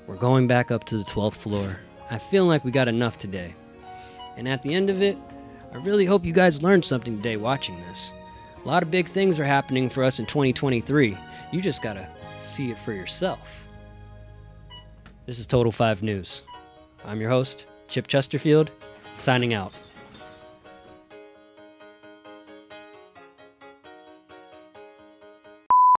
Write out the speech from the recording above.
We're going back up to the 12th floor. I feel like we got enough today. And at the end of it, I really hope you guys learned something today watching this. A lot of big things are happening for us in 2023. You just gotta see it for yourself. This is Total 5 News. I'm your host, Chip Chesterfield, signing out.